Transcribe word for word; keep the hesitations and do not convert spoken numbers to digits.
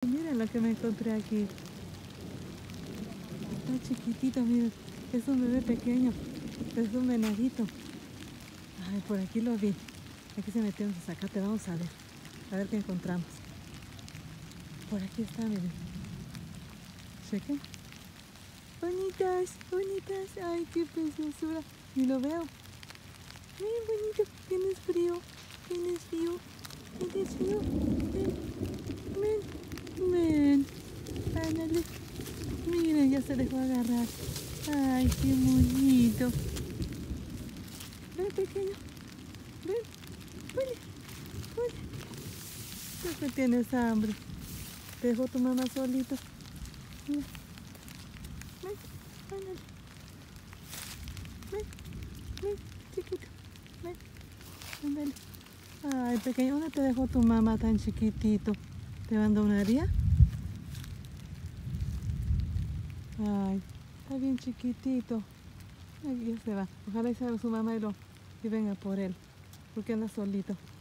miren lo que me encontré aquí. Está chiquitito, miren. Es un bebé pequeño. Es un venadito. Ay, por aquí lo vi. Aquí se metió en su zacate. Vamos a ver. A ver qué encontramos. Por aquí está, miren. Chequen. Bonitas, bonitas. Ay, qué preciosura. Ni lo veo. Miren, bonito. Tienes frío. Tienes frío. Tienes frío. Ven. Ven. Ven. Ándale. Miren, ya se dejó agarrar. Ay, qué bonito. Ven, pequeño. Ven. Ven. Ven. Creo que tienes hambre. Te dejó tu mamá solito. Mira. Ven, ándale. Ven, ven, chiquito. Ven, ándale. Ay, pequeño, ¿dónde te dejó tu mamá tan chiquitito? ¿Te abandonaría? Ay, está bien chiquitito. Ay, ya se va. Ojalá y salga su mamá y, lo, y venga por él. Porque anda solito.